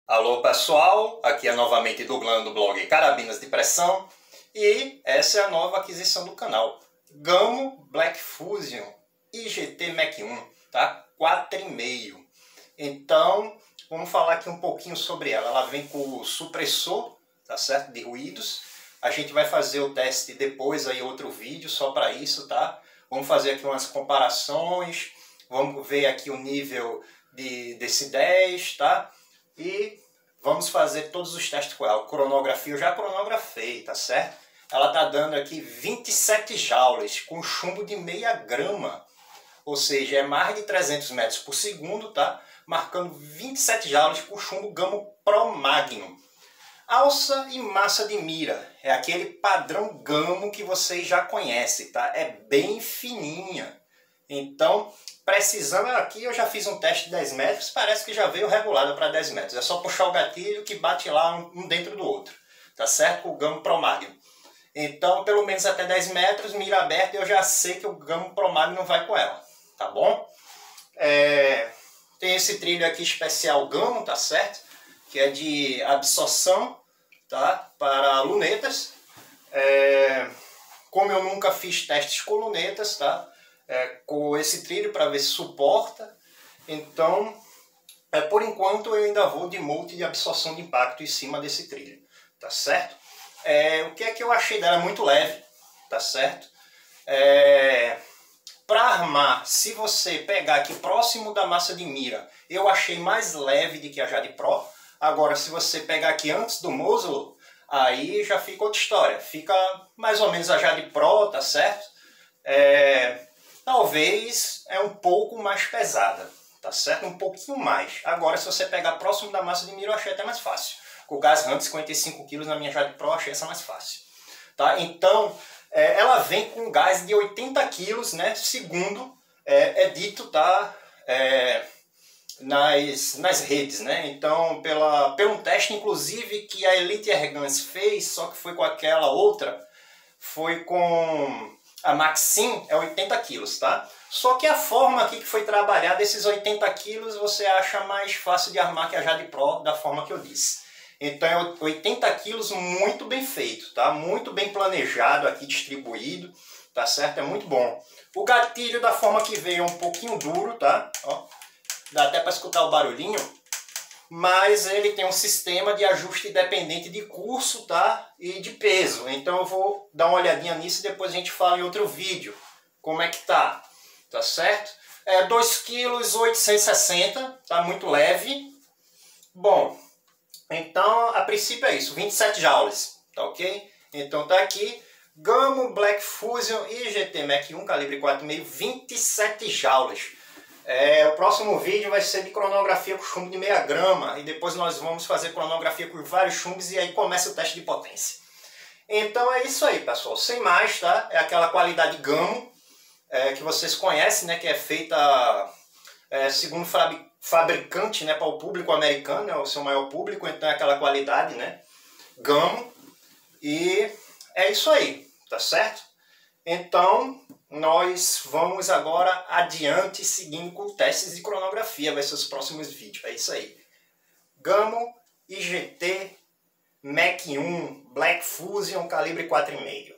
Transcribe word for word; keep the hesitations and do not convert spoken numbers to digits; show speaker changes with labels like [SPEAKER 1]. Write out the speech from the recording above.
[SPEAKER 1] Alô pessoal, aqui é novamente Douglas do blog Carabinas de Pressão e essa é a nova aquisição do canal, Gamo Black Fusion I G T Mach um, tá? quatro e meio. Então vamos falar aqui um pouquinho sobre ela. Ela vem com o supressor, tá certo? De ruídos. A gente vai fazer o teste depois aí, outro vídeo só para isso, tá? Vamos fazer aqui umas comparações, vamos ver aqui o nível de decibéis, tá? E vamos fazer todos os testes com ela. Cronografia eu já cronografei, tá certo? Ela tá dando aqui vinte e sete joules com chumbo de meia grama. Ou seja, é mais de trezentos metros por segundo, tá? Marcando vinte e sete joules com chumbo Gamo Pro Magnum. Alça e massa de mira. É aquele padrão Gamo que vocês já conhecem, tá? É bem fininha. Então, precisando aqui, eu já fiz um teste de dez metros, parece que já veio regulado para dez metros. É só puxar o gatilho que bate lá um dentro do outro, tá certo? O Gamo Pro Magnum. Então, pelo menos até dez metros, mira aberta, eu já sei que o Gamo Pro Magnum vai com ela, tá bom? É... Tem esse trilho aqui especial Gamo, tá certo? Que é de absorção, tá? Para lunetas. É... Como eu nunca fiz testes com lunetas, tá? É, com esse trilho para ver se suporta, então é, por enquanto eu ainda vou de multi de absorção de impacto em cima desse trilho, tá certo? É, o que é que eu achei dela? Muito leve, tá certo? É, para armar, se você pegar aqui próximo da massa de mira, eu achei mais leve do que a Jade Pro. Agora, se você pegar aqui antes do muzzle, aí já fica outra história, fica mais ou menos a Jade Pro, tá certo? É, Talvez é um pouco mais pesada, tá certo? Um pouquinho mais. Agora, se você pegar próximo da massa de mira, eu achei até mais fácil. Com o Gaz Hunt cinquenta e cinco quilos na minha Jade Pro, eu achei essa mais fácil. Tá? Então, é, ela vem com gás de oitenta quilos, né? Segundo é, é dito, tá? É, nas, nas redes, né? Então, pela, pelo teste, inclusive, que a Elite Airguns fez, só que foi com aquela outra, foi com... a Maxim é oitenta quilos, tá? Só que a forma aqui que foi trabalhada, esses oitenta quilos, você acha mais fácil de armar que a Jade Pro, da forma que eu disse. Então é oitenta quilos muito bem feito, tá? Muito bem planejado aqui, distribuído, tá certo? É muito bom. O gatilho da forma que veio é um pouquinho duro, tá? Ó, dá até para escutar o barulhinho. Mas ele tem um sistema de ajuste dependente de curso, tá? E de peso. Então eu vou dar uma olhadinha nisso e depois a gente fala em outro vídeo como é que tá, tá certo? É dois quilos oitocentos e sessenta, tá? Muito leve. Bom, então a princípio é isso, vinte e sete joules, tá ok? Então tá aqui, Gamo Black Fusion I G T Mach um, calibre quatro e meio, vinte e sete joules. É, o próximo vídeo vai ser de cronografia com chumbo de meia grama e depois nós vamos fazer cronografia com vários chumbos e aí começa o teste de potência. Então é isso aí, pessoal. Sem mais, tá? É aquela qualidade Gamo é, que vocês conhecem, né? Que é feita é, segundo fabricante, né? Para o público americano, é o seu maior público, então é aquela qualidade, né? Gamo. E é isso aí, tá certo? Então, nós vamos agora adiante seguindo com testes de cronografia, vai ser os próximos vídeos, é isso aí. Gamo I G T Mach um Black Fusion calibre quatro e meio.